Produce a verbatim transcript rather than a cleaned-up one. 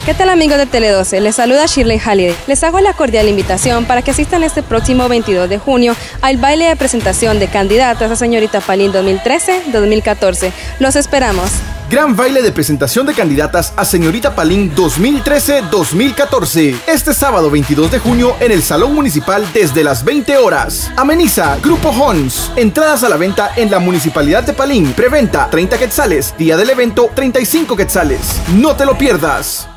¿Qué tal amigos de Tele doce? Les saluda Shirley Halliday. Les hago la cordial invitación para que asistan este próximo veintidós de junio al baile de presentación de candidatas a Señorita Palín dos mil trece dos mil catorce. Los esperamos. Gran baile de presentación de candidatas a Señorita Palín dos mil trece dos mil catorce. Este sábado veintidós de junio en el Salón Municipal desde las veinte horas. Ameniza Grupo Hons. Entradas a la venta en la Municipalidad de Palín. Preventa treinta quetzales. Día del evento treinta y cinco quetzales. No te lo pierdas.